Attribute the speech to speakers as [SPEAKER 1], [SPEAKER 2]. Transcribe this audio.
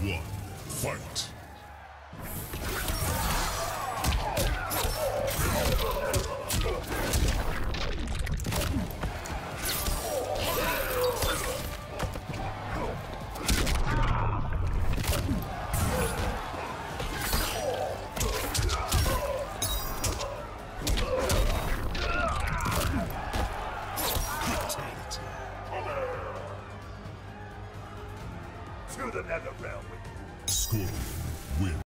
[SPEAKER 1] one, fight!
[SPEAKER 2] To the nether realm with you.
[SPEAKER 1] Scorpion win.